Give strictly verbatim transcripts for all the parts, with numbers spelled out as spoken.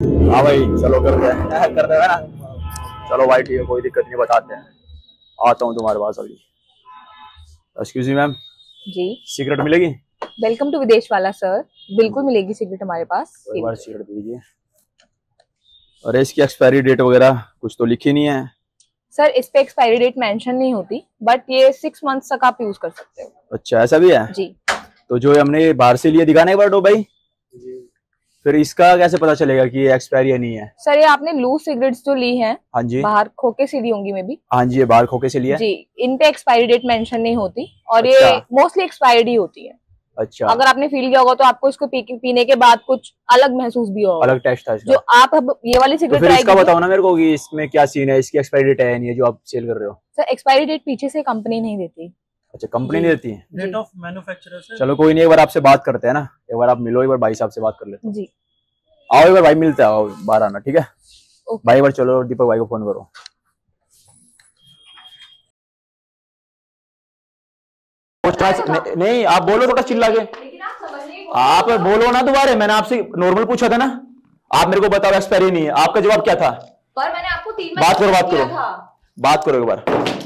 हाँ भाई चलो कर दे कर देगा ना। चलो भाई ठीक है, कोई दिक्कत नहीं, बताते हैं। आता हूँ तुम्हारे पास अभी। एक्सक्यूज मी मैम, जी सिगरेट मिलेगी? वेलकम टू विदेश वाला सर, बिल्कुल मिलेगी सिगरेट हमारे पास। एक बार सिगरेट दीजिए। अरे इसकी एक्सपायरी डेट वगैरह कुछ तो लिखी नहीं है। सर इस पे एक्सपायरी डेट मेंशन नहीं होती, बट ये सिक्स मंथ्स तक आप यूज कर सकते हो। अच्छा ऐसा भी है जी। तो जो हमने बाहर से लिए दिखाने एक बार दो भाई, फिर इसका कैसे पता चलेगा कि ये एक्सपायरी है नहीं है? सर ये आपने लूज सिगरेट्स जो ली हैं, हाँ जी, बाहर खोके से ली होंगी मे बी। हाँ जी, ये बाहर खोके से लिया जी, इन पे एक्सपायरी डेट मेंशन नहीं होती और अच्छा। ये मोस्टली एक्सपायर्ड ही होती है। अच्छा, अगर आपने फील किया होगा तो आपको इसको पी, पीने के बाद कुछ अलग महसूस भी होगा। अलग टेस्ट था इसका। जो आप अब ये वाली तो सिगरेट फिर ट्राई इसका बताओ ना मेरे को कि इसमें क्या सीन है, इसकी एक्सपायरी डेट है नहीं है जो आप सेल कर रहे हो? सर एक्सपायरी डेट पीछे से कंपनी नहीं देती। अच्छा, कंपनी नहीं देती है? डेट ऑफ मैन्युफैक्चरर से। चलो कोई नहीं, एक बार आपसे बात करते हैं ना, एक बार आप मिलो, एक बार भाई साहब से बात कर लेते हैं। जी आओ एक बार भाई, मिलते आओ, बाहर आना ठीक है भाई। एक बार चलो दीपक भाई को फोन करो। नहीं, नहीं आप बोलो थोड़ा चिल्ला के, आप बोलो ना दोबारा। मैंने आपसे नॉर्मल पूछा था ना, आप मेरे को बताओ एक्सपायरी नहीं है, आपका जवाब क्या था? पर मैंने आपको तीन बात करो बात करो बात करो एक बार।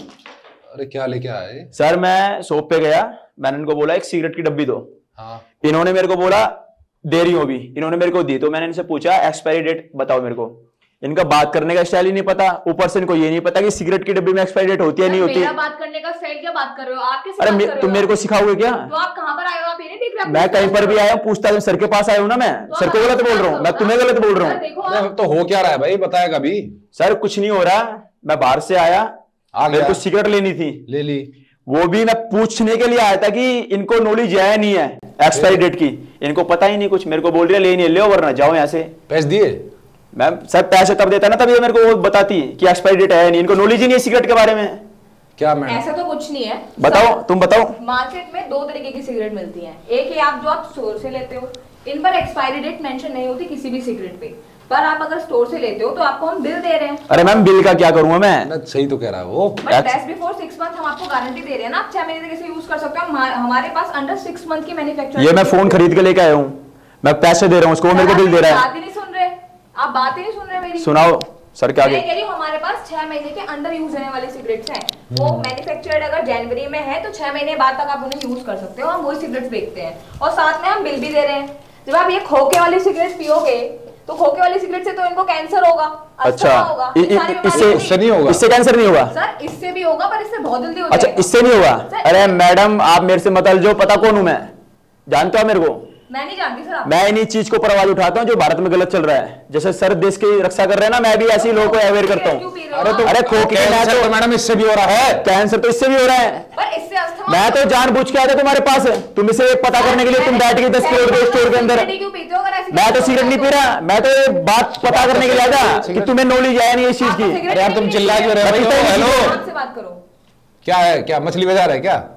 अरे क्या लेके आए सर? मैं शॉप पे गया, मैंने इनको बोला एक सिगरेट की डब्बी दो। हाँ। इन्होंने मेरे को बोला दे रही हूँ भी, इन्होंने मेरे को दी। तो मैंने इनसे पूछा एक्सपायरी डेट बताओ मेरे को। इनका बात करने का स्टाइल ही नहीं पता, ऊपर से इनको ये नहीं पता कि सिगरेट की डब्बी में एक्सपायरी डेट होती है नहीं होती। मेरा बात करने का स्टाइल क्या बात कर रहे हो आप? कैसे अरे बात कर रहे तुम हो? मेरे को सिखाओगे क्या? तो आप कहाँ पर आए हो? आप ये नहीं देख रहे? मैं कहीं पर भी आया हूँ पूछता हूँ, सर के पास आया हूँ ना मैं। तो सर को गलत बोल रहा हूँ? मैं तुम्हें गलत बोल रहा हूँ? तो हो क्या रहा है भाई, बताएगा भी? सर कुछ नहीं हो रहा, मैं बाहर से आया, मेरे को सिगरेट लेनी थी, ले ली। वो भी मैं पूछने के लिए आया था कि इनको नॉलेज है नहीं है एक्सपायरी डेट की, इनको पता ही नहीं कुछ। मेरे को बोल रही है लेनी है, ले वरना जाओ यहाँ से। पैसे दिए? मैम सर पैसे तब देता ना तब ये मेरे को वो बताती कि एक्सपायरी डेट है नहीं, इनको नॉलेज ही नहीं है सिगरेट के बारे में। क्या मैडम? ऐसा तो कुछ नहीं है। बताओ, तुम बताओ। मार्केट में दो तरीके की सिगरेट मिलती हैं। एक है आप जो आप स्टोर से लेते हो, इन पर एक्सपायरी डेट मेंशन नहीं होती किसी भी सिगरेट पे। पर आप अगर स्टोर से लेते हो तो आपको हम बिल दे रहे हैं। अरे मैम बिल का क्या करूंगा मैं? ना, सही तो कह रहा है वो। But test before six month हम आपको गारंटी दे रहे हैं ना, आप छह महीने तक इसे यूज कर सकते हो। हमारे पास अंडर सिक्स मंथ की मैन्युफैक्चर। ये मैं फोन खरीद के लेके आया हूँ, मैं पैसे दे रहा हूँ उसको, मेरे को बिल दे रहा है। बात ही नहीं सुन रहे आप, बात ही नहीं सुन रहे मेरी। सुनाओ सर क्या? मैं कह रही हूँ हमारे पास छह महीने के अंदर यूज होने वाली सिगरेट्स हैं। वो मैन्युफैक्चर्ड अगर जनवरी में है तो छह महीने बाद तक आप उन्हें यूज कर सकते हो। हम वही सिगरेट्स बेचते हैं और साथ में हम बिल भी दे रहे हैं। जब आप ये खोखे वाली सिगरेट पियोगे तो खोखे वाली सिगरेट से तो इनको कैंसर होगा, अच्छा होगा, इससे इससे नहीं होगा? इससे कैंसर नहीं होगा सर? इससे भी होगा पर इससे बहुत जल्दी हो अच्छा जाएगा। इससे नहीं होगा? अरे मैडम आप मेरे से मत जो, पता कौन हूं मैं, जानते हो मेरे को? मैं नहीं जानती सर। आप मैं इन्हीं चीज को पर आवाज उठाता हूँ जो भारत में गलत चल रहा है। जैसे सर देश की रक्षा कर रहे हैं ना, मैं भी ऐसे ही लोगों को अवेयर करता हूँ। अरे तो अरे खोखे तो मैडम इससे भी हो रहा है, कैंसर तो इससे भी हो रहा है। पर इससे अस्थमा। मैं तो जानबूझ के आया था तुम्हारे पास, तुम इसे पता करने के लिए तुम बैठ गए दस करोड़ के स्टोर के अंदर। मैं तो सिगरेट नहीं पी रहा, मैं तो ये बात पता करने के लिए आया था कि तुम्हें नॉलेज है नहीं इस चीज की। अरे यार तुम चिल्ला क्यों रहे हो? हेलो, से बात करो। क्या है? क्या मछली बाजार है क्या?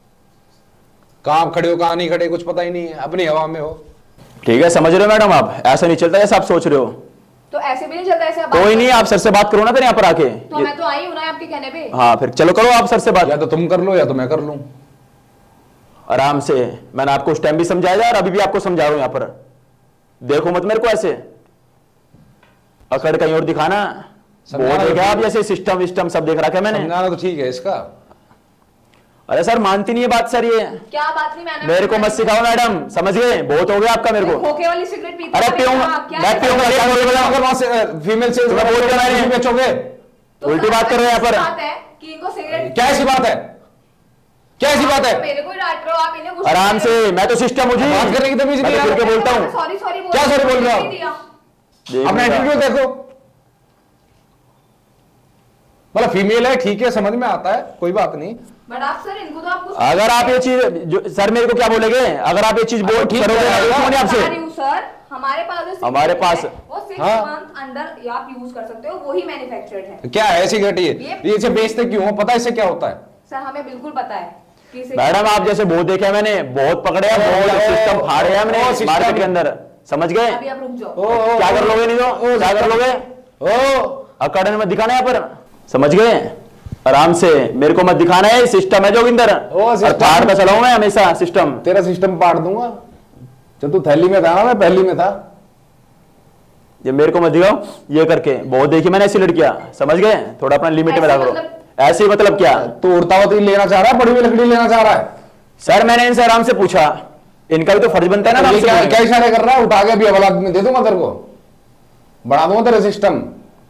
कहाँ खड़े हो कहाँ नहीं खड़े कुछ पता ही नहीं है, अपनी हवा में हो। ठीक है समझ रहे हो मैडम, आप ऐसा नहीं चलता जैसा आप सोच रहे हो। तो ऐसे भी नहीं चलता ऐसे। कोई नहीं, आप सर से बात करो ना फिर यहाँ पर आके। तो मैं तो आई हूँ ना आपके कहने पे। हाँ फिर चलो करो आप सर से बात। या तो तुम कर लो या तो मैं कर लूं आराम से। मैंने आपको उस टाइम भी समझाया और अभी भी आपको समझा रहा हूँ यहाँ पर। देखो मत मेरे को ऐसे अकड़ कहीं और दिखाना। बहुत देखा आप जैसे सिस्टम विस्टम सब देख रखा है मैंने। समझाना तो ठीक है इसका। अरे सर मानती नहीं है बात सर, ये क्या बात नहीं? मैंने मेरे को मत सिखाओ मैडम, समझ गए? बहुत हो गया आपका मेरे को। खोखे वाली सिगरेट पीते अरे पीऊंगा मैं, पीऊंगा क्या बोलूंगा? अगर वहां से फीमेल से बोल रहा मैंने बेचोगे उल्टी बात कर रहे हैं यहाँ पर। बात है कि इनको सिगरेट। क्या ऐसी बात है? क्या ऐसी बात है? मेरे को ही डांट रहे हो आप, इन्हें गुस्सा आराम से, मैं तो सिस्टम मुझे बात करने की तमीज नहीं है। मैं तो बोलता हूँ। सॉरी सॉरी क्या सॉरी बोल रहे हो? अपना एटीट्यूड देखो। मतलब फीमेल है ठीक है, समझ में आता है, कोई बात नहीं। बट आप सर इनको तो आप कुछ अगर आप ये चीज जो सर मेरे को क्या बोलेगे, अगर आप ये चीज बोल ठीक करोगे आपसे। सर हमारे पास हमारे पास वो सिक्स मंथ अंदर आप यूज कर सकते हो, वही मैन्युफैक्चर्ड है। क्या है सिगरेट? ये ये इसे बेचते क्यों हो? पता है इससे क्या होता है? सर हमें बिल्कुल पता है। मैडम आप जैसे बहुत देखे हैं मैंने, बहुत पकड़े हैं, बहुत सिस्टम फाड़े हैं हमने मार्केट के अंदर, समझ गए? अभी आप रुक जाओ। क्या कर लोगे? नहीं तो क्या कर लोगे? ओ अकड़ने में दिखाना है पर, समझ गए? आराम से, मेरे को मत दिखाना है, सिस्टम है जोगिंदर। फाड़ का चलाऊं मैं हमेशा सिस्टम। तेरा सिस्टम पाड़ दूंगा। जब तू थैली में था मैं पहली में था। ये मेरे को मत दिखाओ ये करके, बहुत देखी मैंने ऐसी लड़कियां, समझ गए? थोड़ा अपना लिमिट में ऐसे रखो। मतलब- ऐसे ही मतलब क्या? तो उड़ता हुआ तो लेना चाह रहा है, बड़ी हुई लकड़ी लेना चाह रहा है। सर मैंने इनसे आराम से पूछा, इनका भी तो फर्ज बनता है ना तो आराम ये से क्या बोलने क्या का। इशारे कर रहा है? उठा के अभी हवाला में दे दूंगा तेरे को, बढ़ा दूंगा तेरा सिस्टम।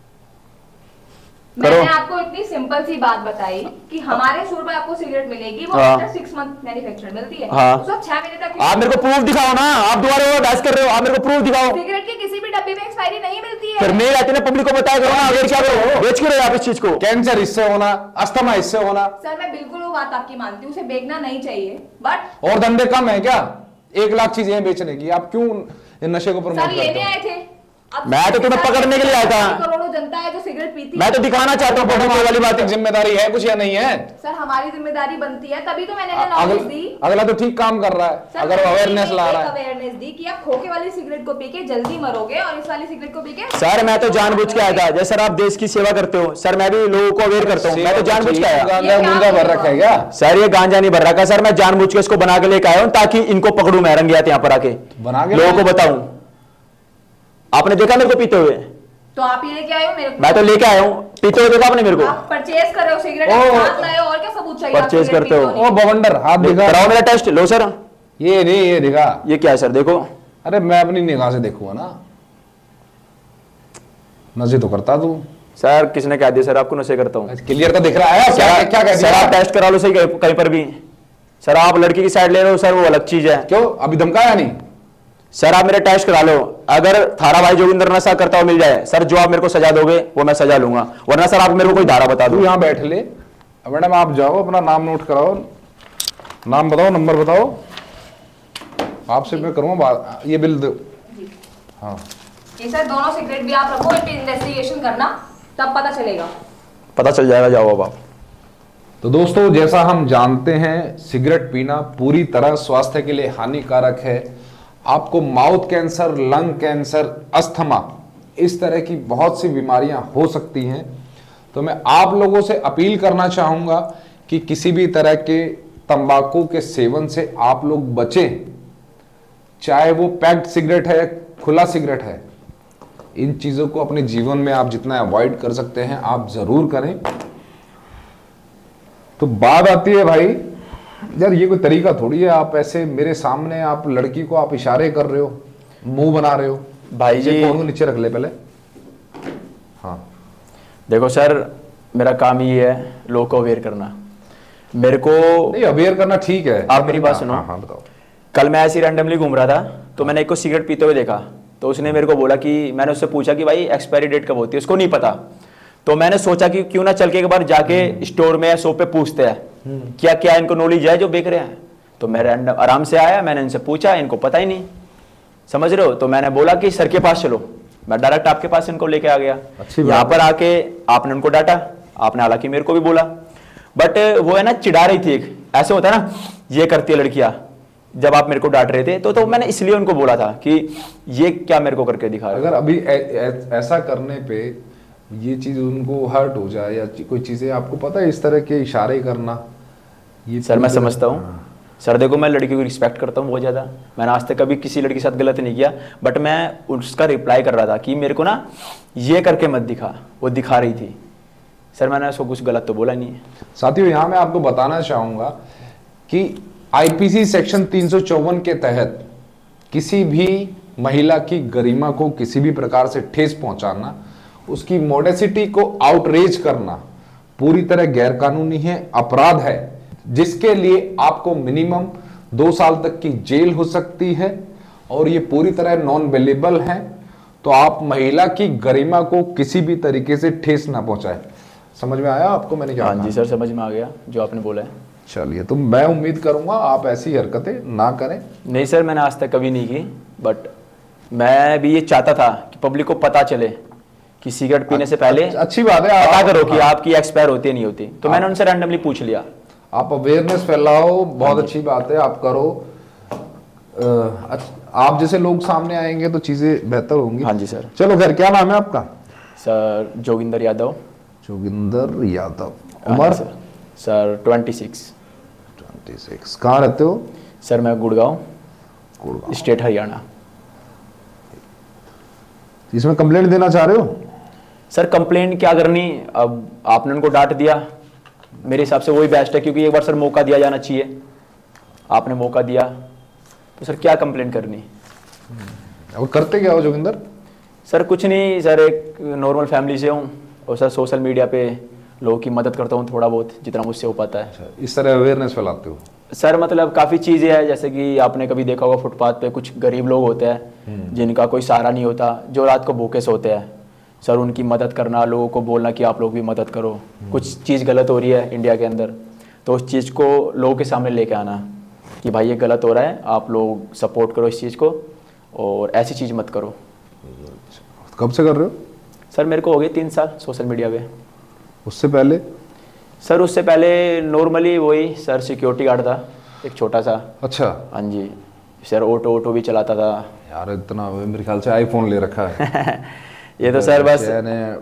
करो। मैंने आपको इतनी सिंपल सी बात बताई कि हमारे स्टोर पर आपको सिगरेट मिलेगी, वो हाँ। आफ्टर सिक्स मंथ मैन्युफैक्चर मिलती है। हाँ। उसका छह महीने तक आप मेरे को प्रूफ दिखाओ ना, आप दोबारा वो बहस कर रहे हो, आप मेरे को प्रूफ दिखाओ। सिगरेट की किसी भी डब्बे में एक्सपायरी नहीं मिलती है। फिर नहीं रहते ना, पब्लिक को बताया करो ना, अगर क्या करो, बेच करो आप इस चीज को। कैंसर इससे होना, अस्थमा इससे होना, सर मैं बिल्कुल वो बात आपकी मानती हूँ, उसे बेचना नहीं चाहिए, बट और धंधे कम है क्या? एक लाख चीजें बेचने की, आप क्यों ये नशे को प्रमोट सर करते लेने हो? आए थे। अब मैं तो तुम्हें पकड़ने के लिए आया था। करोड़ों जनता है जो सिगरेट पीती है। मैं तो दिखाना चाहता हूँ तो पब्लिक वाली बात एक जिम्मेदारी है कुछ या नहीं है? सर हमारी जिम्मेदारी बनती है, तभी तो मैंने नॉलेज दी। अगला, अगला तो ठीक काम कर रहा है, सर, अगर मैंने अवेयरनेस ला एक रहा है। अवेयरनेस दी कि आप खोखे वाली सिगरेट को पी के जल्दी मरोगे और इस वाली सिगरेट को पी के। सर मैं तो जानबूझ के आया था, जैसे सर आप देश की सेवा करते हो, सर मैं भी लोगों को अवेयर करता हूँ, मैं तो जानबूझ के आया। गांजा गुंजा भर रखा है क्या? सर ये गांजा नहीं भर रखा सर, मैं जानबूझ के इसको बना के लेके आया हूँ ताकि इनको पकड़ू मैं रंगे हाथ यहाँ पर आके बना के लोगों को लाए? बताऊं। आपने देखा मेरे को पीते हुए? तो आप ये लेके आए हो मेरे को? मैं तो लेके आया हूँ, पीते हुए देखा आपने मेरे को? आप परचेज कर रहे हो सिगरेट, ओ, साथ लाए हो, और क्या सबूत चाहिए? आप परचेज सिगरेट करते हो। पीते नहीं? ओ बवंडर, हाथ दिखा। कराओ मेरा टेस्ट, लो सर। ये नहीं, ये दिखा। ये क्या है सर, देखो। अरे मैं अपनी निगाह से देखूंगा ना, नशे तो करता तू। सर किसने कह दिया सर आपको नशे करता हूँ? क्लियर तो दिख रहा है। क्या सर क्या कह सर आप दिया? टेस्ट करा लो सही कहीं कहीं पर भी। सर आप लड़की की साइड ले रहे हो सर, वो अलग चीज है। क्यों अभी धमकाया नहीं? सर आप मेरा टेस्ट करा लो, अगर थारा भाई जोगिंदर नशा करता हुआ मिल जाए सर, जो आप मेरे को सजा दोगे वो मैं सजा लूंगा, वरना सर आप मेरे को कोई धारा बता तू दो। यहाँ बैठ ले मैडम, आप जाओ अपना नाम नोट कराओ, नाम बताओ, नंबर बताओ, आपसे मैं करूँगा बात। ये बिल दो। हाँ ये सर दोनों सिगरेट भी आप रखो, इन पे इन्वेस्टिगेशन करना, तब पता चलेगा। पता चल जाएगा, जाओ अब आप। तो दोस्तों जैसा हम जानते हैं, सिगरेट पीना पूरी तरह स्वास्थ्य के लिए हानिकारक है। आपको mouth cancer, lung cancer, asthma, इस तरह की बहुत सी बीमारियां हो सकती हैं। तो मैं आप लोगों से अपील करना चाहूँगा कि किसी भी तरह के तंबाकू के सेवन से आप लोग बचें, चाहे वो पैक्ड सिगरेट है, खुला सिगरेट है। इन चीज़ों को अपने जीवन में आप जितना अवॉइड कर सकते हैं आप ज़रूर करें। तो बात आती है भाई, यार ये कोई तरीका थोड़ी है, आप ऐसे मेरे सामने आप लड़की को आप इशारे कर रहे हो, मुंह बना रहे हो। भाई जी फोन को नीचे रख ले पहले। हाँ देखो सर, मेरा काम ही है लोगों को अवेयर करना। मेरे को नहीं, अवेयर करना ठीक है। आप मेरी बात सुनो। हाँ हाँ बताओ। कल मैं ऐसे रैंडमली घूम रहा था, तो मैंने एक को सिगरेट पीते हुए देखा, तो उसने मेरे को बोला कि, मैंने उससे पूछा कि भाई एक्सपायरी डेट कब होती है, उसको नहीं पता। तो मैंने सोचा कि क्यों ना चल के एक बार जाके स्टोर में या शॉप पे पूछते हैं क्या क्या इनको नॉलेज है जो बेच रहे हैं। तो मैं रैंडम आराम से आया, मैंने इनसे पूछा, इनको पता ही नहीं, समझ रहे हो। तो मैंने बोला कि सर के पास चलो, मैं डायरेक्ट आपके पास इनको लेके आ गया। अच्छी बात यहाँ पर आके आपने उनको डांटा, आपने हालांकि मेरे को भी बोला, बट वो है ना चिढ़ा रही थी। एक ऐसे होता है ना, ये करती है लड़कियां, जब आप मेरे को डांट रहे थे तो तो मैंने इसलिए उनको बोला था कि ये क्या मेरे को करके दिखा रहे हो। अगर अभी ऐ, ऐ, ऐसा करने पे ये चीज उनको हर्ट हो जाए या कोई चीजें, आपको पता है इस तरह के इशारे करना, ये सर मैं समझता हूँ सर, देखो मैं लड़की को रिस्पेक्ट करता हूँ बहुत ज़्यादा, मैंने आज तक कभी किसी लड़की के साथ गलत नहीं किया, बट मैं उसका रिप्लाई कर रहा था कि मेरे को ना ये करके मत दिखा, वो दिखा रही थी। सर मैंने उसको कुछ गलत तो बोला नहीं है। साथियों यहाँ मैं आपको बताना चाहूँगा कि आईपीसी सेक्शन तीन सौ चौवन के तहत किसी भी महिला की गरिमा को किसी भी प्रकार से ठेस पहुंचाना, उसकी मोडेसिटी को आउटरेज करना पूरी तरह गैरकानूनी है, अपराध है, जिसके लिए आपको मिनिमम दो साल तक की जेल हो सकती है और ये पूरी तरह नॉन बेलेबल है। तो आप महिला की गरिमा को किसी भी तरीके से ठेस ना पहुंचाए। समझ में आया आपको मैंने क्या हाँ कहा? जी सर, समझ में आ गया जो आपने बोला है। चलिए, तो मैं उम्मीद करूंगा आप ऐसी हरकतें ना करें। नहीं सर, मैंने आज तक कभी नहीं की, बट मैं भी ये चाहता था कि पब्लिक को पता चले कि सिगरेट पीने से पहले अच्छी बात है, पता आप- करो कि हाँ। आपकी एक्सपायर होती है नहीं होती। तो मैंने उनसे रैंडमली पूछ लिया। आप अवेयरनेस फैलाओ, बहुत अच्छी बात है, आप करो। अ, अच्छ- आप जैसे लोग सामने आएंगे तो चीजें बेहतर होंगी। हाँ जी सर। चलो खैर, क्या नाम है आपका? सर जोगिंदर यादव। जोगिंदर यादव। हाँ उम्र? जी सर। Sir twenty six. छब्बीस। कहाँ रहते हो? सर मैं गुड़गांव, गुड़गांव। स्टेट हरियाणा। इसमें कंप्लेंट देना चाह रहे हो? सर कंप्लेंट क्या करनी, अब आपने उनको डांट दिया, मेरे हिसाब से वही बेस्ट है, क्योंकि एक बार सर मौका दिया जाना चाहिए, आपने मौका दिया तो सर क्या कंप्लेंट करनी। और करते क्या हो जोगिंदर? सर कुछ नहीं सर, एक नॉर्मल फैमिली से हूँ और सर सोशल मीडिया पे लोगों की मदद करता हूँ थोड़ा बहुत, जितना मुझसे हो पाता है। अच्छा, इस तरह अवेयरनेस फैलाते हो? सर मतलब काफ़ी चीज़ें हैं, जैसे कि आपने कभी देखा होगा फुटपाथ पे कुछ गरीब लोग होते हैं जिनका कोई सहारा नहीं होता, जो रात को भूखे सोते हैं, सर उनकी मदद करना, लोगों को बोलना कि आप लोग भी मदद करो, कुछ चीज़ गलत हो रही है इंडिया के अंदर तो उस चीज़ को लोगों के सामने लेके आना कि भाई ये गलत हो रहा है, आप लोग सपोर्ट करो इस चीज़ को और ऐसी चीज़ मत करो। कब से कर रहे हो? सर मेरे को हो गए तीन साल सोशल मीडिया पे। उससे पहले? सर उससे पहले नॉर्मली वही सर सिक्योरिटी गार्ड था एक छोटा सा। अच्छा। हाँ जी सर, ऑटो ऑटो भी चलाता था। यार इतना, मेरे ख्याल से आईफोन ले रखा है। ये तो सर बस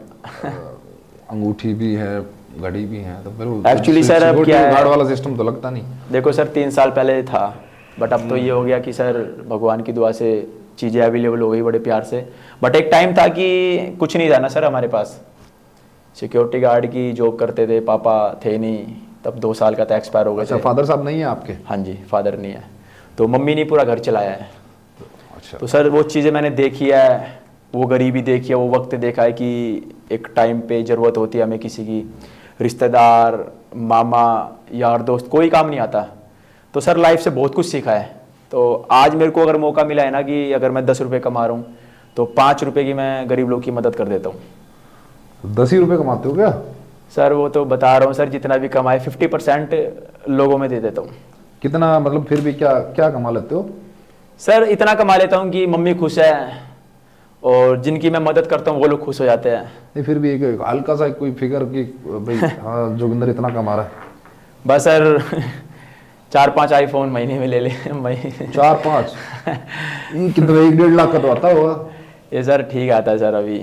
अंगूठी भी है, घड़ी भी है, तो फिर एक्चुअली सर अब क्या है, गार्ड वाला सिस्टम तो लगता नहीं। देखो सर तीन साल पहले था, बट अब तो ये हो गया कि सर भगवान की दुआ से चीज़ें अवेलेबल हो गई बड़े प्यार से। बट एक टाइम था कि कुछ नहीं था ना सर हमारे पास, सिक्योरिटी गार्ड की जॉब करते थे, पापा थे नहीं तब, दो साल का था, एक्सपायर हो गए। अच्छा, फादर साहब नहीं है आपके? हाँ जी, फादर नहीं है, तो मम्मी ने पूरा घर चलाया है। अच्छा। तो सर वो चीज़ें मैंने देखी है, वो गरीबी देखी है, वो वक्त देखा है कि एक टाइम पे ज़रूरत होती है हमें किसी की, रिश्तेदार, मामा, यार दोस्त, कोई काम नहीं आता। तो सर लाइफ से बहुत कुछ सीखा है। तो आज मेरे को अगर मौका मिला है ना कि अगर मैं दस रुपये कमा रहा हूँ तो पाँच रुपये की मैं गरीब लोग की मदद कर देता हूँ। दस ही रुपये कमाते हो क्या? सर वो तो बता रहा हूँ सर, जितना भी कमाए फिफ्टी परसेंट लोगों में दे देता हूँ। कितना मतलब फिर भी क्या क्या कमा लेते हो? सर इतना कमा लेता हूँ कि मम्मी खुश है और जिनकी मैं मदद करता हूँ वो लोग खुश हो जाते हैं। नहीं फिर भी एक हल्का सा कोई फिगर कि भाई हाँ जोगिंदर इतना कमा रहा है। बस सर चार पांच आईफोन महीने में ले ले महीने चार पाँच ये कितना, एक डेढ़ लाख का तो आता होगा ये सर, ठीक आता है सर अभी।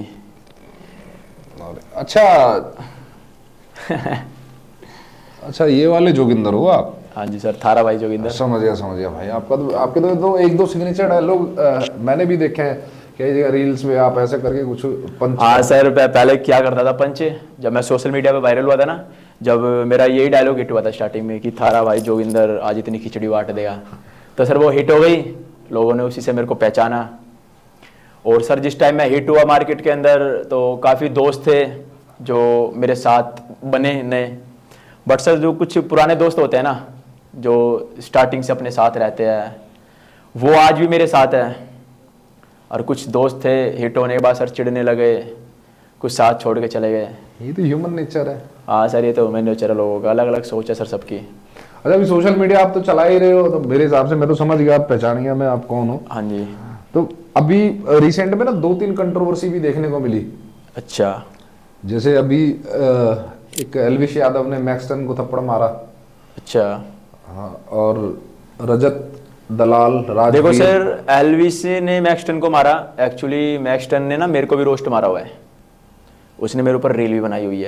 अच्छा अच्छा, ये वाले जोगिंदर हो आप? हाँ जी सर, थारा भाई जोगिंदर। समझ गया समझ गया भाई, आपका तो आपके तो, तो एक दो सिग्नेचर डायलॉग मैंने भी देखे हैं कि रील्स में आप ऐसे करके कुछ पंच। हाँ सर, पहले क्या करता था पंच, जब मैं सोशल मीडिया पे वायरल हुआ था ना, जब मेरा यही डायलॉग हिट हुआ था स्टार्टिंग में कि थारा भाई जोगिंदर आज इतनी खिचड़ी बांट देगा, तो सर वो हिट हो गई, लोगों ने उसी से मेरे को पहचाना। और सर जिस टाइम मैं हिट हुआ मार्केट के अंदर तो काफ़ी दोस्त थे जो मेरे साथ बने नए, बट सर जो कुछ पुराने दोस्त होते हैं ना जो स्टार्टिंग से अपने साथ रहते हैं वो आज भी मेरे साथ है। और कुछ दोस्त थे हिट होने के बाद सर चिढ़ने लगे, कुछ साथ छोड़ के चले गए। ये तो ह्यूमन नेचर है। हाँ सर, ये तो ह्यूमन नेचर है, लोगों का अलग अलग सोच है सर सबकी। अच्छा, अभी सोशल मीडिया आप तो चला ही रहे हो, तो मेरे हिसाब से मैं तो समझ गया, आप पहचान गया मैं आप कौन हूँ। हाँ जी। तो अभी रिसेंट में ना दो तीन कंट्रोवर्सी भी देखने को मिली। अच्छा। जैसे अभी एक एल्विश यादव ने मैक्सटन को थप्पड़ मारा। अच्छा। हाँ, और रजत दलाल राज। देखो सर, एल्विस ने मैक्सटन को मारा, एक्चुअली मैक्सटन ने ना मेरे को भी रोस्ट मारा हुआ है, उसने मेरे ऊपर रील भी बनाई हुई है,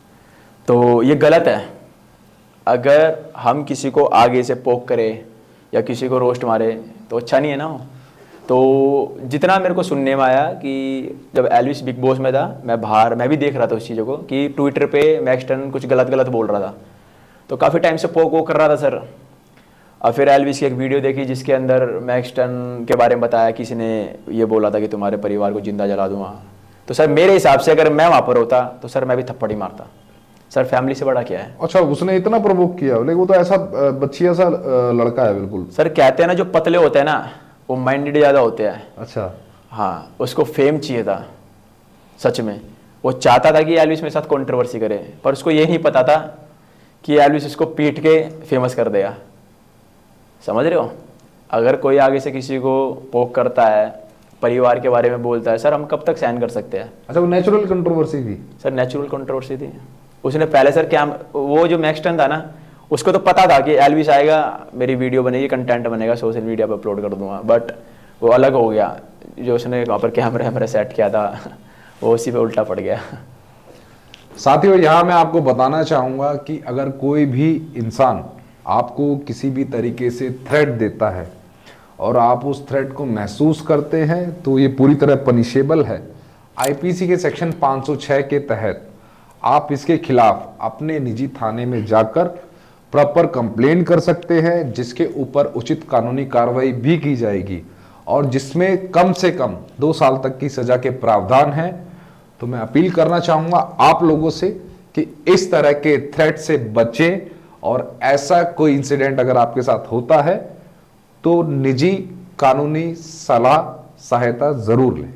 तो ये गलत है। अगर हम किसी को आगे से पोक करें या किसी को रोस्ट मारे तो अच्छा नहीं है ना। तो जितना मेरे को सुनने में आया कि जब एल्विस बिग बॉस में था, मैं बाहर मैं भी देख रहा था उस चीज़ों को कि ट्विटर पे मैक्सटन कुछ गलत गलत बोल रहा था, तो काफ़ी टाइम से पोक वोक कर रहा था सर। और फिर एल्विस की एक वीडियो देखी जिसके अंदर मैक्सटन के बारे में बताया, किसी ने ये बोला था कि तुम्हारे परिवार को जिंदा जला दूंगा। तो सर मेरे हिसाब से अगर मैं वहाँ पर होता तो सर मैं भी थप्पड़ ही मारता। सर फैमिली से बड़ा क्या है। अच्छा, उसने इतना प्रवोक किया, लेकिन वो तो ऐसा बच्चिया सा लड़का है बिल्कुल। सर कहते हैं ना जो पतले होते हैं ना वो माइंडेड ज़्यादा होते हैं। अच्छा। हाँ, उसको फेम चाहिए था सच में, वो चाहता था कि एल्विस मेरे साथ कंट्रोवर्सी करे, पर उसको ये नहीं पता था कि एल्विस उसको पीट के फेमस कर देगा। समझ रहे हो, अगर कोई आगे से किसी को पोक करता है, परिवार के बारे में बोलता है, सर हम कब तक सहन कर सकते हैं। अच्छा, वो नेचुरल कंट्रोवर्सी थी। सर नेचुरल कंट्रोवर्सी थी। उसने पहले सर क्या, वो जो मैक्सटन था ना उसको तो पता था कि एल्विस आएगा, मेरी वीडियो बनेगी, कंटेंट बनेगा, सोशल मीडिया पर अपलोड कर दूंगा, बट वो अलग हो गया। जो उसने वहाँ पर कैमरा वैमरा सेट किया था वो उसी पे उल्टा पड़ गया। साथियों, यहाँ मैं आपको बताना चाहूँगा कि अगर कोई भी इंसान आपको किसी भी तरीके से थ्रेट देता है और आप उस थ्रेट को महसूस करते हैं तो ये पूरी तरह पनिशेबल है। आईपीसी के सेक्शन पाँच सौ छह के तहत आप इसके खिलाफ अपने निजी थाने में जाकर प्रॉपर कंप्लेन कर सकते हैं, जिसके ऊपर उचित कानूनी कार्रवाई भी की जाएगी और जिसमें कम से कम दो साल तक की सजा के प्रावधान है। तो मैं अपील करना चाहूंगा आप लोगों से कि इस तरह के थ्रेट से बचें और ऐसा कोई इंसिडेंट अगर आपके साथ होता है तो निजी कानूनी सलाह सहायता जरूर लें।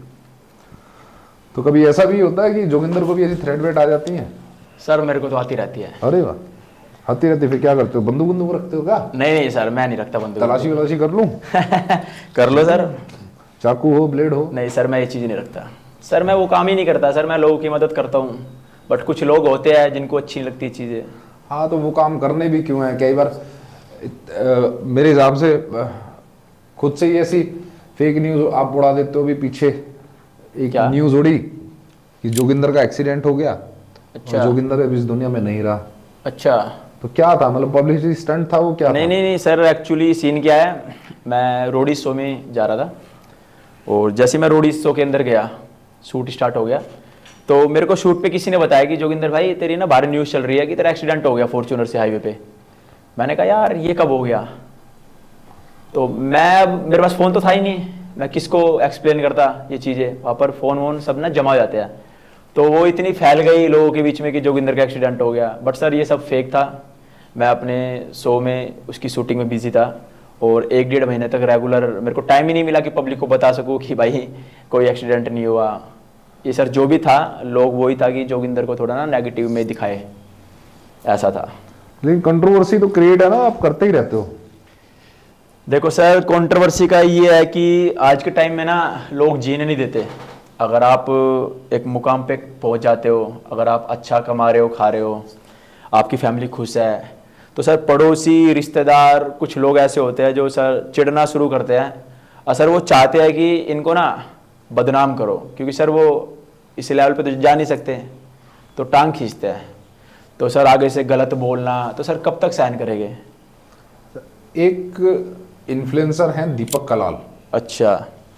तो कभी ऐसा भी होता है कि जोगिंदर को भी ऐसी थ्रेट वेट आ जाती हैं? सर मेरे को तो आती रहती है। अरे वाह, आती रहती, फिर क्या करते हो? बंदूक बंदूक रखते हो क्या? नहीं नहीं सर, मैं नहीं रखता बंदूक। तलाशी वलाशी कर लूं? कर लो सर। चाकू हो, ब्लेड हो? नहीं सर, मैं ये चीज़ नहीं रखता सर, मैं वो काम ही नहीं करता सर। मैं लोगों की मदद करता हूँ, बट कुछ लोग होते हैं जिनको अच्छी नहीं लगती चीज़ें। हाँ, तो वो काम करने भी क्यों है? कई बार आ, मेरे हिसाब से आ, खुद से ही ऐसी फेक न्यूज आप उड़ा देते हो। भी पीछे एक न्यूज उड़ी कि जोगिंदर का एक्सीडेंट हो गया। अच्छा। और जोगिंदर अब इस दुनिया में नहीं रहा। अच्छा, तो क्या था, मतलब पब्लिसिटी स्टंट था वो, क्या नहीं था? नहीं नहीं सर, एक्चुअली सीन क्या है, मैं रोडी शो में जा रहा था और जैसे मैं रोडी शो के अंदर गया, शूट स्टार्ट हो गया, तो मेरे को शूट पे किसी ने बताया कि जोगिंदर भाई तेरी ना बाहर न्यूज़ चल रही है कि तेरा एक्सीडेंट हो गया फॉर्च्यूनर से हाईवे पे। मैंने कहा यार ये कब हो गया? तो मैं, मेरे पास फ़ोन तो था ही नहीं, मैं किसको एक्सप्लेन करता ये चीज़ें। वहाँ पर फ़ोन वोन सब ना जमा हो जाते हैं, तो वो इतनी फैल गई लोगों के बीच में कि जोगिंदर का एक्सीडेंट हो गया। बट सर ये सब फेक था। मैं अपने शो में उसकी शूटिंग में बिजी था और एक डेढ़ महीने तक रेगुलर मेरे को टाइम ही नहीं मिला कि पब्लिक को बता सकूँ कि भाई कोई एक्सीडेंट नहीं हुआ। ये सर जो भी था, लोग वही था कि जोगिंदर को थोड़ा ना नेगेटिव में दिखाए, ऐसा था। लेकिन कंट्रोवर्सी तो क्रिएट है ना, आप करते ही रहते हो। देखो सर, कंट्रोवर्सी का ये है कि आज के टाइम में ना लोग जीने नहीं देते। अगर आप एक मुकाम पे पहुंच जाते हो, अगर आप अच्छा कमा रहे हो, खा रहे हो, आपकी फैमिली खुश है, तो सर पड़ोसी, रिश्तेदार, कुछ लोग ऐसे होते हैं जो सर चिढ़ना शुरू करते हैं और सर वो चाहते हैं कि इनको ना बदनाम करो, क्योंकि सर वो इस लेवल पे तो जा नहीं सकते, तो टांग खींचते हैं। तो सर आगे से गलत बोलना, तो सर कब तक सहन करेंगे? एक इन्फ्लुएंसर हैं दीपक कलाल। अच्छा।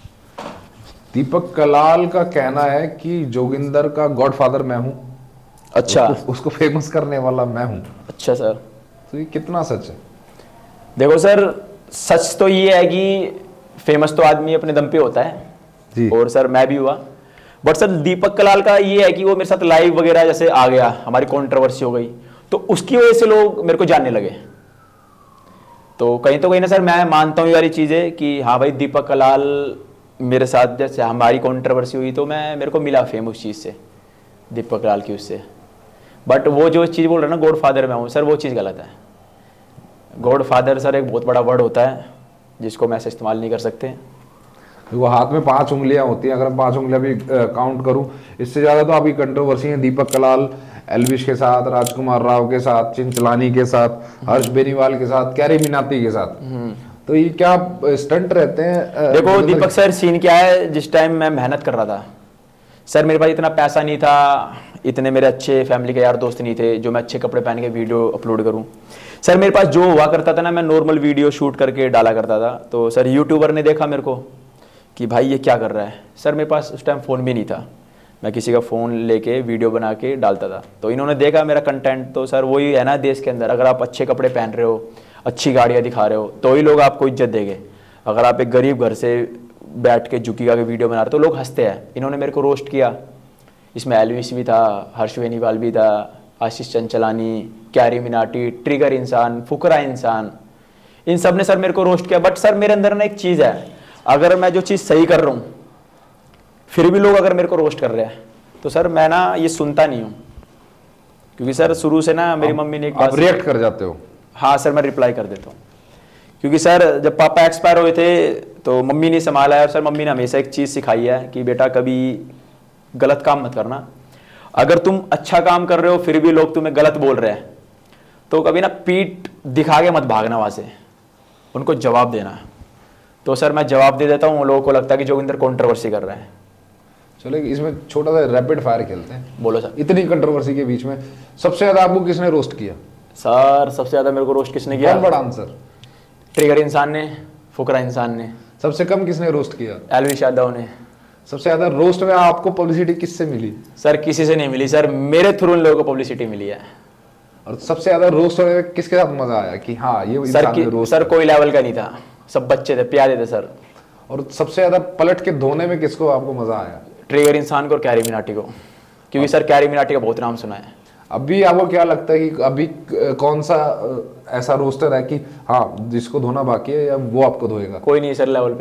दीपक कलाल का कहना है कि जोगिंदर का गॉडफादर मैं हूं। अच्छा। उसको, उसको फेमस करने वाला मैं हूं। अच्छा सर, तो ये कितना सच है? देखो सर, सच तो ये है कि फेमस तो आदमी अपने दम पे होता है जी। और सर मैं भी हुआ, बट सर दीपक कलाल का ये है कि वो मेरे साथ लाइव वगैरह जैसे आ गया, हमारी कंट्रोवर्सी हो गई, तो उसकी वजह से लोग मेरे को जानने लगे। तो कहीं तो कहीं ना सर मैं मानता हूँ यार चीज़ें कि हाँ भाई दीपक कलाल मेरे साथ जैसे हमारी कंट्रोवर्सी हुई तो मैं मेरे को मिला फेम उस चीज़ से, दीपक कलाल की उससे। बट वो जो चीज़ बोल रहे हैं ना गॉड फादर मैं हूँ, सर वो चीज़ गलत है। गॉड फादर सर एक बहुत बड़ा वर्ड होता है जिसको मैं ऐसे इस्तेमाल नहीं कर सकते। वो हाथ में पांच उंगलियां होती हैं, अगर मैं पांच उंगलियां भी काउंट करूं, इससे ज़्यादा तो आपकी कंट्रोवर्सी है दीपक कलाल एल्विश के साथ, राजकुमार राव के साथ, चिंचलानी के साथ, हर्ष बेनीवाल के साथ, कैरी मिनाती के साथ। तो ये क्या स्टंट रहते हैं? देखो दीपक सर, सीन क्या है, जिस टाइम मैं मेहनत कर रहा था सर, मेरे पास इतना पैसा नहीं था, इतने मेरे अच्छे फैमिली के यार दोस्त नहीं थे जो मैं अच्छे कपड़े पहन के वीडियो अपलोड करूं। सर मेरे पास जो हुआ करता था ना, मैं नॉर्मल वीडियो शूट करके डाला करता था। तो सर यूट्यूबर ने देखा मेरे को कि भाई ये क्या कर रहा है। सर मेरे पास उस टाइम फ़ोन भी नहीं था, मैं किसी का फ़ोन लेके वीडियो बना के डालता था। तो इन्होंने देखा मेरा कंटेंट, तो सर वही है ना देश के अंदर, अगर आप अच्छे कपड़े पहन रहे हो, अच्छी गाड़ियाँ दिखा रहे हो, तो ही लोग आपको इज्जत देंगे। अगर आप एक गरीब घर से बैठ के झुकी के वीडियो बना रहे हो तो लोग हंसते हैं। इन्होंने मेरे को रोस्ट किया, इसमें एल्विश भी था, हर्ष बेनीवाल भी था, आशीष चंचलानी, कैरी मिनाटी, ट्रिगर इंसान, फुकरा इंसान, इन सब ने सर मेरे को रोस्ट किया। बट सर मेरे अंदर ना एक चीज़ है, अगर मैं जो चीज़ सही कर रहा हूँ फिर भी लोग अगर मेरे को रोस्ट कर रहे हैं तो सर मैं ना ये सुनता नहीं हूँ, क्योंकि सर शुरू से ना मेरी मम्मी ने एक बात, आप रिएक्ट कर जाते हो? हाँ सर, मैं रिप्लाई कर देता हूँ, क्योंकि सर जब पापा एक्सपायर हुए थे तो मम्मी ने संभाला है। और सर मम्मी ने हमेशा एक चीज़ सिखाई है कि बेटा कभी गलत काम मत करना। अगर तुम अच्छा काम कर रहे हो फिर भी लोग तुम्हें गलत बोल रहे हैं तो कभी ना पीठ दिखा के मत भागना, वहाँ से उनको जवाब देना। तो सर मैं जवाब दे देता हूँ, लोगों को लगता है कि जोगिंदर कंट्रोवर्सी कर रहा है। चलो इसमें छोटा सा रैपिड फायर खेलते हैं। बोलो सर। इतनी कंट्रोवर्सी के बीच में सबसे ज्यादा आपको किसने रोस्ट किया? सर सबसे ज्यादा मेरे को रोस्ट किसने किया? बड़ा आंसर। ट्रिगर इंसान ने, फुकरा इंसान ने। सबसे कम किसने रोस्ट किया? एल्विश यादव ने। सबसे ज्यादा रोस्ट में आपको पब्लिसिटी किससे मिली? सर किसी से नहीं मिली सर, मेरे थ्रू उन लोगों को पब्लिसिटी मिली है। और सबसे ज्यादा रोस्ट होने में किसके साथ मजा आया कि हाँ ये सर इंसान की, ने रोस्ट सर कोई लेवल का नहीं था, सब बच्चे थे, प्यारे थे सर। और सबसे ज्यादा पलट के धोने में किसको आपको मजा आया? ट्रिगर इंसान को और कैरी मिनाटी को, क्योंकि सर कैरी मिनाटी का बहुत नाम सुना है। अभी आपको क्या लगता है कि अभी कौन सा ऐसा रोस्टर है कि हाँ जिसको धोना बाकी है या वो आपको धोएगा? कोई नहीं सर लेवल पे।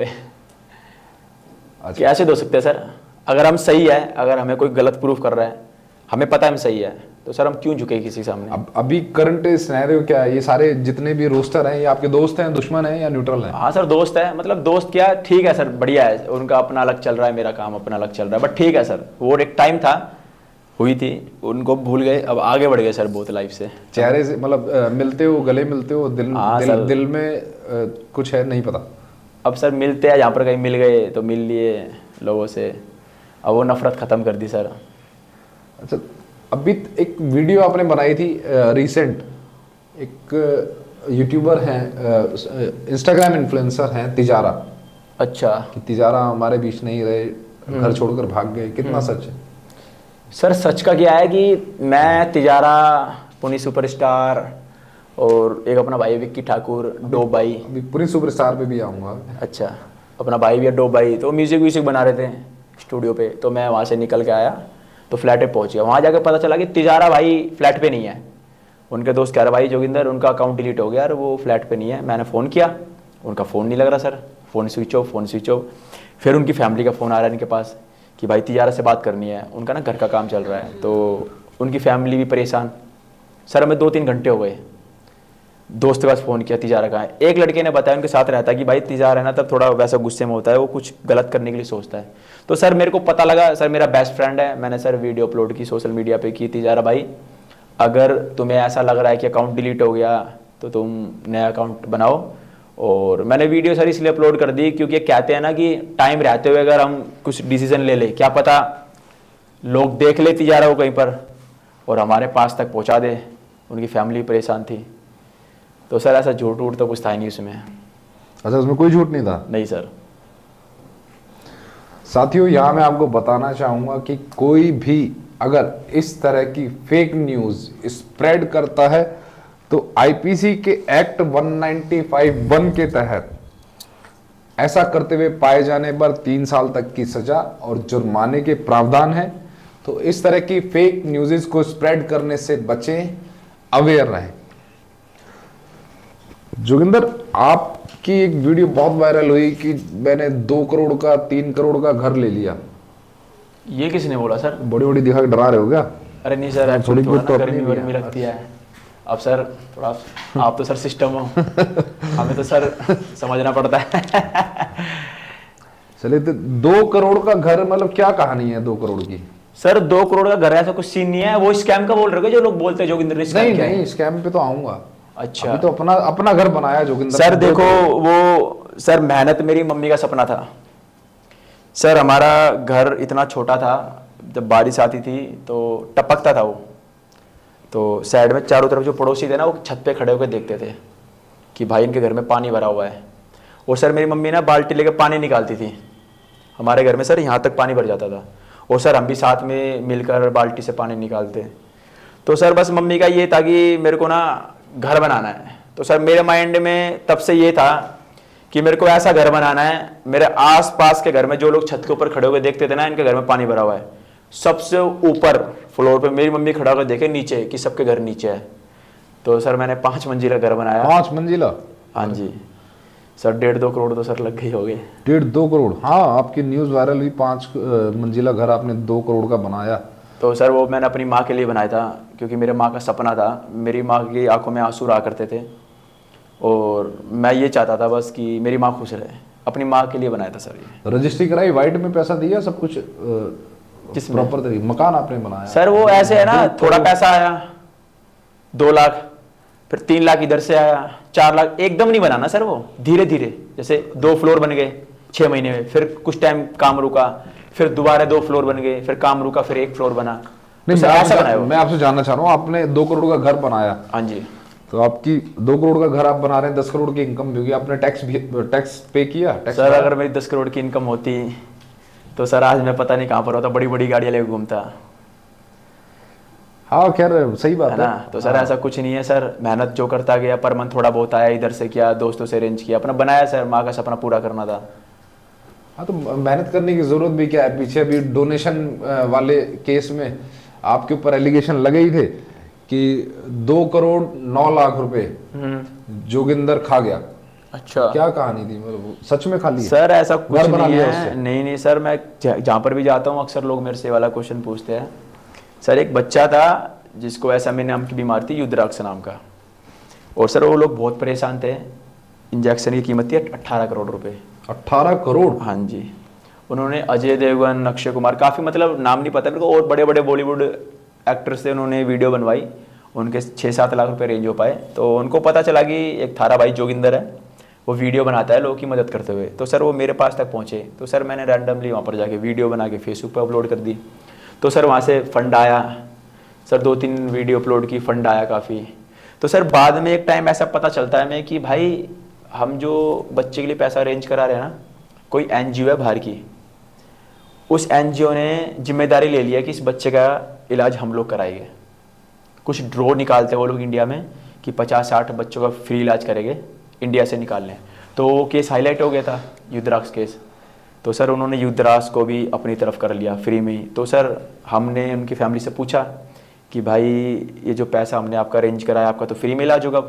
अच्छा। कैसे धो सकते हैं सर? अगर हम सही है, अगर हमें कोई गलत प्रूफ कर रहा है, हमें पता है हम सही है, तो सर हम क्यों झुके किसी के सामने? अब अभी करंट सिनेरियो क्या है? ये सारे जितने भी रोस्टर हैं ये आपके दोस्त हैं, दुश्मन हैं या न्यूट्रल हैं? हाँ सर दोस्त है, मतलब दोस्त क्या, ठीक है सर, बढ़िया है, उनका अपना अलग चल रहा है, मेरा काम अपना अलग चल रहा है, बट ठीक है सर, वो एक टाइम था, हुई थी, उनको भूल गए, अब आगे बढ़ गए सर बहुत लाइफ से। चेहरे से मतलब अ, मिलते हो, गले मिलते हो, दिल हाँ दिल, सर। दिल में अ, कुछ है नहीं पता? अब सर मिलते हैं, जहाँ पर कहीं मिल गए तो मिल लिए लोगों से, अब वो नफरत ख़त्म कर दी सर। अच्छा, अभी एक वीडियो आपने बनाई थी रिसेंट, एक यूट्यूबर हैं, इंस्टाग्राम इन्फ्लुएंसर हैं तिजारा, अच्छा कि तिजारा हमारे बीच नहीं रहे, घर छोड़कर भाग गए, कितना सच है? सर सच का क्या है कि मैं तिजारा, पुनी सुपरस्टार और एक अपना भाई विक्की ठाकुर, डो भाई, अभी पूरी सुपरस्टार पे भी आऊँगा। अच्छा अपना भाई भी है डो भाई, तो म्यूज़िक व्यूजिक बना रहे थे स्टूडियो पे, तो मैं वहाँ से निकल के आया तो फ्लैट पे पहुँच गया। वहाँ जाकर पता चला कि तिजारा भाई फ्लैट पे नहीं है। उनके दोस्त कह रहे भाई जोगिंदर उनका अकाउंट डिलीट हो गया और वो फ्लैट पे नहीं है। मैंने फ़ोन किया, उनका फ़ोन नहीं लग रहा sir, phone switch off, phone switch off. फिर उनकी फैमिली का फ़ोन आ रहा है इनके पास कि भाई तिजारा से बात करनी है, उनका ना घर का काम चल रहा है, तो उनकी फैमिली भी परेशान। सर हमें दो तीन घंटे हो गए, दोस्त के पास फ़ोन किया तिजारा कहाँ है। एक लड़के ने बताया उनके साथ रहता है कि भाई तिजारा है ना तब थोड़ा वैसा गुस्से में होता है, वो कुछ गलत करने के लिए सोचता है। तो सर मेरे को पता लगा, सर मेरा बेस्ट फ्रेंड है, मैंने सर वीडियो अपलोड की सोशल मीडिया पे कि तिजारा भाई अगर तुम्हें ऐसा लग रहा है कि अकाउंट डिलीट हो गया तो तुम नया अकाउंट बनाओ। और मैंने वीडियो सर इसलिए अपलोड कर दी क्योंकि कहते हैं ना कि टाइम रहते हुए अगर हम कुछ डिसीजन ले ले, क्या पता लोग देख ले तिजारा को कहीं पर और हमारे पास तक पहुँचा दे। उनकी फैमिली परेशान थी, तो सर ऐसा झूठ वूठ तो कुछ था ही नहीं उसमें। अच्छा, उसमें कोई झूठ नहीं था? नहीं सर। साथियों, यहाँ मैं आपको बताना चाहूँगा कि कोई भी अगर इस तरह की फेक न्यूज़ स्प्रेड करता है तो आईपीसी के एक्ट एक सौ पचानवे वन के तहत ऐसा करते हुए पाए जाने पर तीन साल तक की सजा और जुर्माने के प्रावधान है। तो इस तरह की फेक न्यूज़ को स्प्रेड करने से बचें, अवेयर रहें। जोगिंदर, आपकी एक वीडियो बहुत वायरल हुई कि मैंने दो करोड़ का तीन करोड़ का घर ले लिया। ये किसने बोला सर? बड़ी बड़ी दिखा के डरा रहे हो क्या? अरे नहीं सर, थोड़ी थोड़ा बहुत तो ना अपनी गर्मी भी वर्मी है। लगती है। अब सर थोड़ा आप तो सर सिस्टम हो, हमें तो सर समझना पड़ता है। चलिए, तो दो करोड़ का घर मतलब क्या कहानी है दो करोड़ की? सर दो करोड़ का घर ऐसा कुछ सीन नहीं है, वो स्कैम का बोल रहे हो जो लोग बोलते हैं जोगिंदर ने स्कैम नहीं किया है। नहीं, स्कैम पे तो आऊंगा। अच्छा अभी तो अपना अपना घर बनाया जोगिंदर सर, ने, दो देखो करोड़। वो सर मेहनत मेरी मम्मी का सपना था सर। हमारा घर इतना छोटा था, जब बारिश आती थी तो टपकता था वो, तो साइड में चारों तरफ जो पड़ोसी थे ना वो छत पे खड़े होकर देखते थे कि भाई इनके घर में पानी भरा हुआ है। और सर मेरी मम्मी ना बाल्टी लेकर पानी निकालती थी हमारे घर में सर, यहाँ तक पानी भर जाता था। और सर हम भी साथ में मिलकर बाल्टी से पानी निकालते। तो सर बस मम्मी का ये था कि मेरे को ना घर बनाना है। तो सर मेरे माइंड में तब से ये था कि मेरे को ऐसा घर बनाना है, मेरे आसपास के घर में जो लोग छत के ऊपर खड़े होकर देखते थे ना इनके घर में पानी भरा हुआ है, सबसे ऊपर फ्लोर पे मेरी मम्मी खड़ा होकर देखे नीचे कि सबके घर नीचे है। तो सर मैंने पाँच मंजिला घर बनाया। पाँच मंजिला? हाँ जी सर, डेढ़ दो करोड़ तो सर लग गई हो गए। डेढ़ दो करोड़? हाँ, आपकी न्यूज़ वायरल हुई, पाँच मंजिला घर आपने दो करोड़ का बनाया। तो सर वो मैंने अपनी माँ के लिए बनाया था क्योंकि मेरे माँ का सपना था। मेरी माँ की आंखों में आंसू रहा करते थे और मैं ये चाहता था बस कि मेरी माँ खुश रहे। अपनी माँ के लिए बनाया था सर ये। रजिस्ट्री कराई, वाइट में पैसा दिया, सब कुछ किसमें? प्रॉपर तरीके मकान आपने बनाया? सर वो ऐसे है ना, थोड़ा पैसा आया दो लाख, फिर तीन लाख इधर से आया, चार लाख, एकदम नहीं बनाना सर, वो धीरे धीरे। जैसे दो फ्लोर बन गए छः महीने में, फिर कुछ टाइम काम रुका, फिर दोबारा दो फ्लोर बन गए, फिर काम रुका, फिर एक फ्लोर बना। नहीं, तो मैं ऐसा बनाया आपसे, वो। मैं आपसे जानना चाह रहा हूँ, आपने दो करोड़ का घर बनाया, हाँ जी। तो आपकी दो करोड़ का घर आप बना रहे हैं, दस करोड़ की इनकम भी होगी, आपने टैक्स भी टैक्स पे किया? टैक्स सर अगर मेरी दस करोड़ की इनकम होती तो सर आज मैं पता नहीं कहाँ पर होता, बड़ी बड़ी गाड़ियाँ लेकर घूमता। हाँ खैर सही बात है है ना। तो सर ऐसा कुछ नहीं है सर, मेहनत जो करता गया, पर मंथ थोड़ा बहुत आया, इधर से किया, दोस्तों से अरेंज किया, अपना बनाया सर, माँ का सपना पूरा करना था। हाँ तो मेहनत करने की जरूरत भी क्या है। पीछे अभी डोनेशन वाले केस में आपके ऊपर एलिगेशन लगे ही थे कि दो करोड़ नौ लाख रुपए जोगिंदर खा गया। अच्छा, क्या कहानी थी, मतलब सच में खा लिया? सर ऐसा कुछ घर बना नहीं लिया है। उससे? नहीं नहीं सर, मैं जहाँ पर भी जाता हूँ अक्सर लोग मेरे से वाला क्वेश्चन पूछते हैं। सर एक बच्चा था जिसको ऐसा में नाम की बीमारी थी, युद्राक्ष नाम का, और सर वो लोग बहुत परेशान थे। इंजेक्शन की कीमत थी अट्ठारह करोड़ रुपए। अट्ठारह करोड़? हाँ जी। उन्होंने अजय देवगन, अक्षय कुमार, काफ़ी मतलब नाम नहीं पता मेरे को, और बड़े बड़े बॉलीवुड एक्टर से उन्होंने वीडियो बनवाई, उनके छः सात लाख रुपए रेंज हो पाए। तो उनको पता चला कि एक थारा भाई जोगिंदर है, वो वीडियो बनाता है लोगों की मदद करते हुए। तो सर वो मेरे पास तक पहुँचे। तो सर मैंने रैंडमली वहाँ पर जाके वीडियो बना के फेसबुक पर अपलोड कर दी। तो सर वहाँ से फंड आया सर, दो तीन वीडियो अपलोड की, फंड आया काफ़ी। तो सर बाद में एक टाइम ऐसा पता चलता है मैं कि भाई हम जो बच्चे के लिए पैसा अरेंज करा रहे हैं ना, कोई एनजीओ है बाहर की, उस एनजीओ ने जिम्मेदारी ले लिया कि इस बच्चे का इलाज हम लोग कराएंगे। कुछ ड्रॉ निकालते हैं वो लोग इंडिया में कि पचास साठ बच्चों का फ्री इलाज करेंगे, इंडिया से निकाल लें। तो वो केस हाईलाइट हो गया था, युद्राक्ष केस। तो सर उन्होंने युद्राक्ष को भी अपनी तरफ कर लिया फ्री में ही। तो सर हमने उनकी फैमिली से पूछा कि भाई ये जो पैसा हमने आपका अरेंज कराया, आपका तो फ्री में इलाज होगा,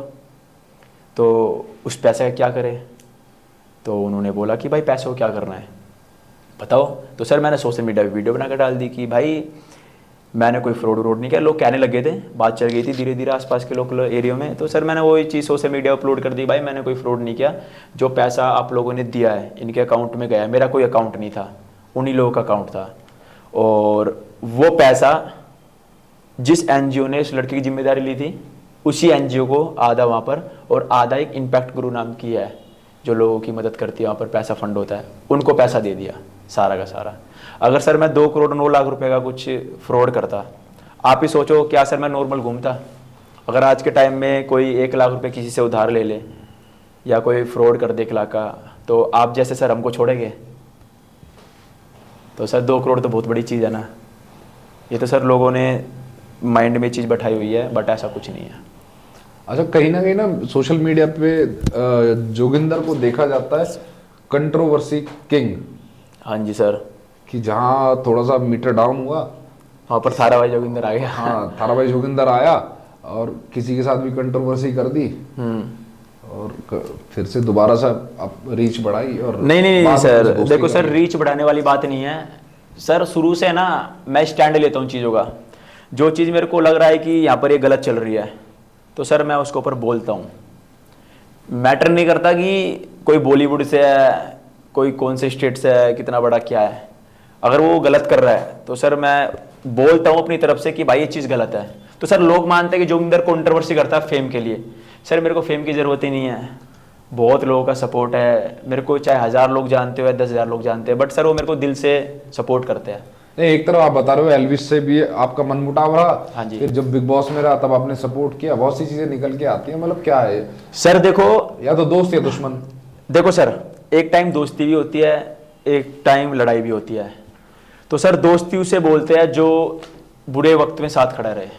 तो उस पैसे का क्या करें? तो उन्होंने बोला कि भाई पैसे को क्या करना है बताओ। तो सर मैंने सोशल मीडिया पे वीडियो बनाकर डाल दी कि भाई मैंने कोई फ्रॉड व्रॉड नहीं किया। लोग कहने लगे थे, बात चल गई थी धीरे धीरे आसपास के लोकल एरिया में। तो सर मैंने वो चीज़ सोशल मीडिया अपलोड कर दी, भाई मैंने कोई फ्रॉड नहीं किया, जो पैसा आप लोगों ने दिया है इनके अकाउंट में गया है, मेरा कोई अकाउंट नहीं था, उन्हीं लोगों का अकाउंट था। और वो पैसा जिस एनजीओ ने इस लड़के की जिम्मेदारी ली थी, उसी एनजीओ को आधा वहाँ पर और आधा एक इम्पैक्ट गुरु नाम की है जो लोगों की मदद करती है, वहाँ पर पैसा फंड होता है, उनको पैसा दे दिया सारा का सारा। अगर सर मैं दो करोड़ नौ लाख रुपए का कुछ फ्रॉड करता, आप ही सोचो क्या सर मैं नॉर्मल घूमता? अगर आज के टाइम में कोई एक लाख रुपए किसी से उधार ले ले या कोई फ्रॉड कर दे एक लाख का, तो आप जैसे सर हमको छोड़ेंगे? तो सर दो करोड़ तो बहुत बड़ी चीज़ है ना। ये तो सर लोगों ने माइंड में चीज़ बैठाई हुई है, बट ऐसा कुछ नहीं है। अच्छा, कहीं ना कहीं ना सोशल मीडिया पे जोगिंदर को देखा जाता है कंट्रोवर्सी किंग। हाँ जी सर। कि जहाँ थोड़ा सा मीटर डाउन हुआ वहाँ पर थारा भाई जोगिंदर आ गया। हाँ, थारा भाई जोगिंदर आया और किसी के साथ भी कंट्रोवर्सी कर दी और फिर से दोबारा सा रीच बढ़ाई। और नहीं नहीं नहीं सर, देखो सर रीच बढ़ाने वाली बात नहीं है सर। शुरू से ना मैं स्टैंड लेता हूँ चीज़ों का। जो चीज़ मेरे को लग रहा है कि यहाँ पर ये गलत चल रही है, तो सर मैं उसके ऊपर बोलता हूँ। मैटर नहीं करता कि कोई बॉलीवुड से है, कोई कौन से स्टेट से है, कितना बड़ा क्या है। अगर वो गलत कर रहा है तो सर मैं बोलता हूँ अपनी तरफ से कि भाई ये चीज़ गलत है। तो सर लोग मानते हैं कि जोगिंदर कंट्रोवर्सी करता है फेम के लिए। सर मेरे को फेम की ज़रूरत ही नहीं है, बहुत लोगों का सपोर्ट है मेरे को, चाहे हज़ार लोग जानते हो या दस हज़ार लोग जानते हैं, बट सर वो मेरे को दिल से सपोर्ट करते हैं। नहीं, एक तरफ आप बता रहे हो एल्विस से भी आपका मनमुटाव रहा। हाँ जी। फिर जब बिग बॉस में रहा तब आपने सपोर्ट किया, बहुत सी चीजें निकल के आती हैं। मतलब क्या है सर? देखो, या तो दोस्त या दुश्मन। देखो सर, एक टाइम दोस्ती भी होती है, एक टाइम लड़ाई भी होती है। तो सर दोस्ती उसे बोलते हैं जो बुरे वक्त में साथ खड़ा रहे।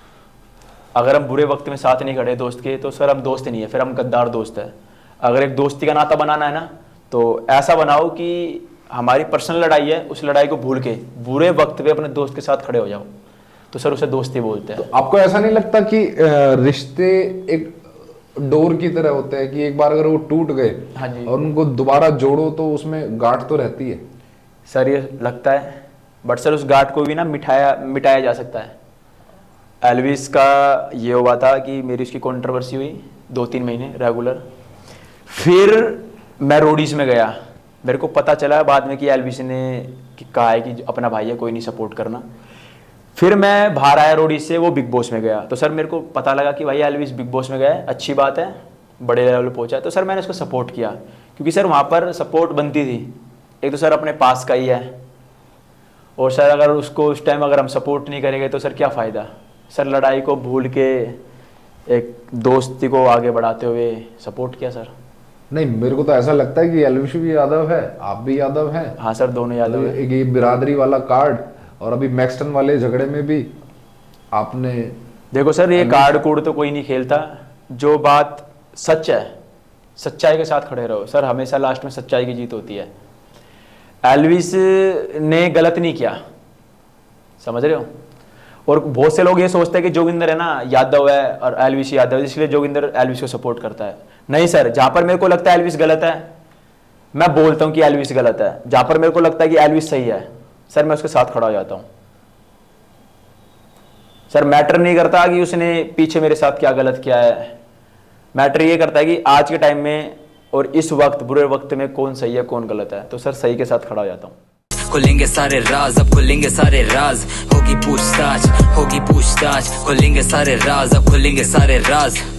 अगर हम बुरे वक्त में साथ नहीं खड़े दोस्त के, तो सर हम दोस्त नहीं है, फिर हम गद्दार दोस्त है। अगर एक दोस्ती का नाता बनाना है ना, तो ऐसा बनाओ कि हमारी पर्सनल लड़ाई है, उस लड़ाई को भूल के बुरे वक्त पे अपने दोस्त के साथ खड़े हो जाओ, तो सर उसे दोस्ती बोलते हैं। तो आपको ऐसा नहीं लगता कि रिश्ते एक डोर की तरह होते हैं कि एक बार अगर वो टूट गए, हाँ जी, और उनको दोबारा जोड़ो तो उसमें गांठ तो रहती है? सर ये लगता है, बट सर उस गांठ को भी ना मिटाया मिटाया जा सकता है। एल्विस का ये हुआ था कि मेरी उसकी कंट्रोवर्सी हुई दो तीन महीने रेगुलर, फिर मैं रोडीज में गया, मेरे को पता चला बाद में कि एल्विस ने कि कहा है कि अपना भाई है, कोई नहीं सपोर्ट करना। फिर मैं बाहर आया रोडीज से, वो बिग बॉस में गया, तो सर मेरे को पता लगा कि भाई एल्विस बिग बॉस में गया है, अच्छी बात है, बड़े लेवल पे पहुंचा है। तो सर मैंने उसको सपोर्ट किया, क्योंकि सर वहाँ पर सपोर्ट बनती थी। एक तो सर अपने पास का ही है, और सर अगर उसको उस टाइम अगर हम सपोर्ट नहीं करेंगे तो सर क्या फ़ायदा। सर लड़ाई को भूल के एक दोस्ती को आगे बढ़ाते हुए सपोर्ट किया सर। नहीं, मेरे को तो ऐसा लगता है कि एलविश भी यादव है, आप भी यादव हैं। हाँ सर, दोनों यादव है। एक ये बिरादरी वाला कार्ड, और अभी मैक्सटन वाले झगड़े में भी आपने, देखो सर, ये कार्ड कूड तो कोई नहीं खेलता, जो बात सच है सच्चाई के साथ खड़े रहो सर, हमेशा लास्ट में सच्चाई की जीत होती है। एल्विस ने गलत नहीं किया, समझ रहे हो। और बहुत से लोग ये सोचते हैं कि जोगिंदर है ना यादव है और एल्विस यादव है, इसलिए जोगिंदर एल्विस को सपोर्ट करता है। नहीं सर, जहां पर मेरे को लगता है एल्विस गलत है, मैं बोलता हूं कि एल्विस गलत है। जहां पर मेरे को लगता है कि एल्विस सही है सर, मैं उसके साथ खड़ा हो जाता हूं सर। मैटर नहीं करता कि उसने पीछे मेरे साथ क्या गलत किया है, मैटर ये करता है कि आज के टाइम में और इस वक्त बुरे वक्त में कौन सही है कौन गलत है। तो सर सही के साथ खड़ा हो जाता हूँ। खुलेंगे सारे राज, अब खुलेंगे सारे राज, होगी पूछताछ होगी पूछताछ, खुलेंगे सारे राज, अब खुलेंगे सारे राज।